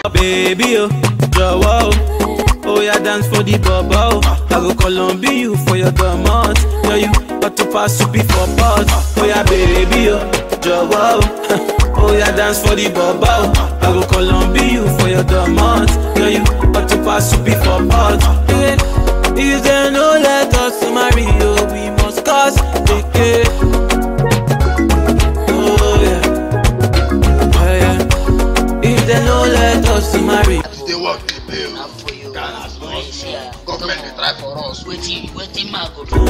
Baby, oh, jọ̀wọ́, oh yeah, dance for the bubble. I go Colombia you for your domot. Yo, you got to pass to be for pot. Oh yeah, baby, oh, jọ̀wọ́, oh yeah, dance for the bubble. I go Colombia you for your domot. Yo, you got to pass to be for pot. If they no let us marry, oh, we must cause the case. They no let us marry. They work the bill. Government they try for us. Waiting, man go do.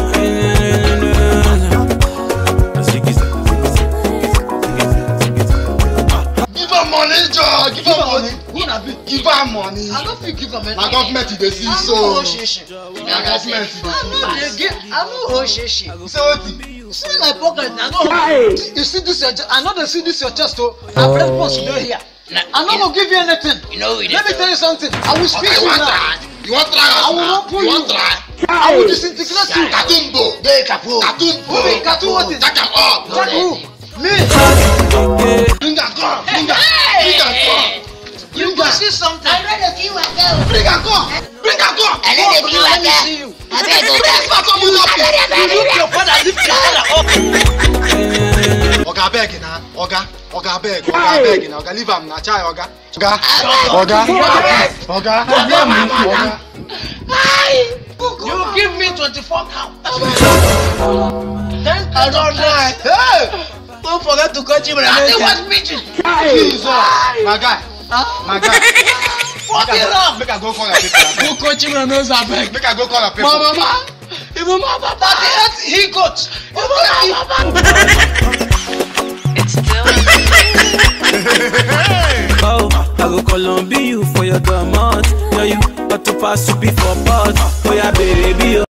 Give her money, Joe. Give her money. Give her money. I don't think give her money. My government they see so. My government I know she. So what? See my pocket. I know. You see this? I know they see this your chest. Oh, I'm responsible here. I'm not gonna give you anything. You know we Let me tell you something. I will speak to you now. You want try? I will not pull you. Want try? I will disintegrate you. Katumbo. Katumbo. Katu what is? Jack him up. Jack who? Me. Bring that gun. Bring that. Bring that gun. You go see something. I know the few are go. Bring that gun. Bring that gun. I know the few are Let me see you. I better go back. You look your father. Lift your father up. Oga beg na. Oga beg na. Oga leave am na chai Oga. Oga. You give me 24 cow. Then I don't lie. Hey! Don't forget to catch him. They was meeting. Jesus. My guy. Fuck it up. Make I go call your people. Who coach him and knows I beg? Make I go call your people. Mama. Even my papa. He coach. It's still. Oh, I go Colombia you for your domot. Yo, you got to pass to be for pot. Oh yeah, baby, oh.